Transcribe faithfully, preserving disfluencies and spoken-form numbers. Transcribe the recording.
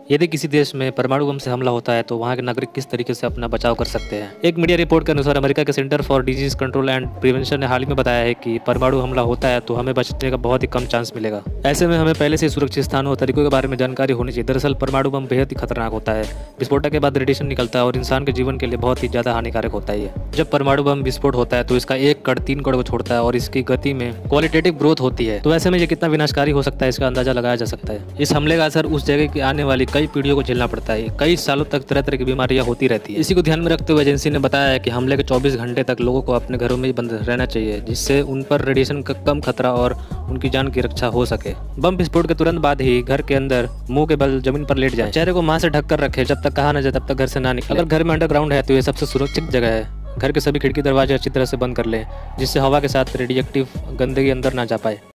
यदि किसी देश में परमाणु बम से हमला होता है तो वहाँ के नागरिक किस तरीके से अपना बचाव कर सकते हैं। एक मीडिया रिपोर्ट के अनुसार अमेरिका के Center for Disease Control and Prevention ने हाल ही में बताया है कि परमाणु हमला होता है तो हमें बचने का बहुत ही कम चांस मिलेगा। ऐसे में हमें पहले से सुरक्षित स्थानों और तरीकों के बारे में जानकारी होनी चाहिए। दरअसल परमाणु बम बेहद ही खतरनाक होता है। विस्फोटक के बाद रेडिएशन निकलता है और इंसान के जीवन के लिए बहुत ही ज्यादा हानिकारक होता है। जब परमाणु बम विस्फोट होता है तो इसका एक कण तीन कण को छोड़ता है और इसकी गति में क्वालिटेटिव ग्रोथ होती है। तो ऐसे में ये कितना विनाशकारी हो सकता है इसका अंदाजा लगाया जा सकता है। इस हमले का असर उस जगह की आने वाली कई पीढ़ियों को झेलना पड़ता है। कई सालों तक तरह तरह की बीमारियां होती रहती है। इसी को ध्यान में रखते हुए एजेंसी ने बताया है कि हमले के चौबीस घंटे तक लोगों को अपने घरों में ही बंद रहना चाहिए, जिससे उन पर रेडिएशन का कम खतरा और उनकी जान की रक्षा हो सके। बम विस्फोट के तुरंत बाद ही घर के अंदर मुंह के बल जमीन पर लेट जाएं। चेहरे को मास्क से ढककर रखें। जब तक कहा न जाए तब तक घर से ना निकलें। अगर घर में अंडरग्राउंड है तो ये सबसे सुरक्षित जगह है। घर के सभी खिड़की दरवाजे अच्छी तरह से बंद कर लें, जिससे हवा के साथ रेडिएक्टिव गंदगी अंदर ना जा पाए।